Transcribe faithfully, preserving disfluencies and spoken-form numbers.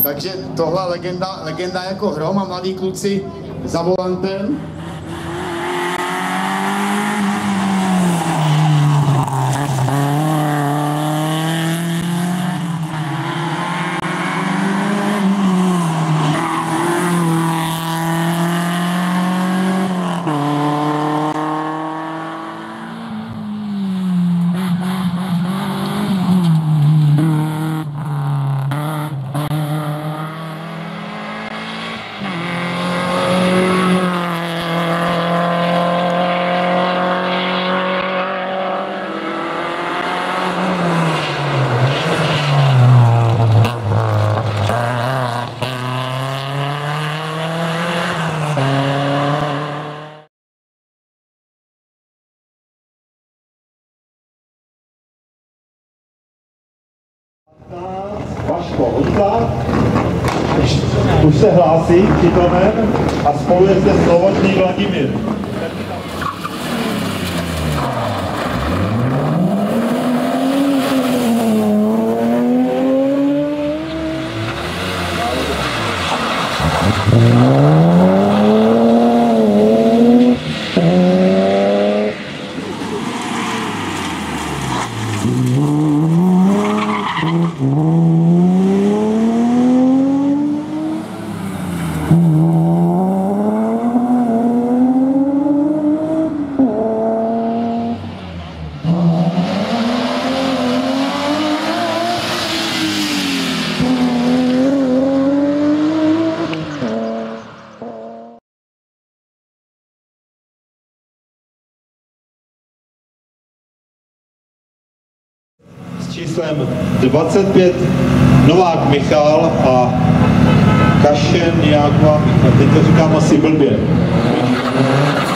Takže tohle legenda, legenda jako hrom a mladí kluci za volantem. Vaško Husa, už se hlásí přítomen a spolu je zde Slovotný Vladimír. Číslem dvacet pět Novák Michal a Kašen Jákova, teď to říkám asi blbě.